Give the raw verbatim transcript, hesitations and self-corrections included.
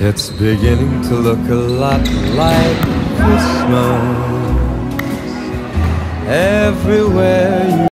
It's beginning to look a lot like Christmas everywhere you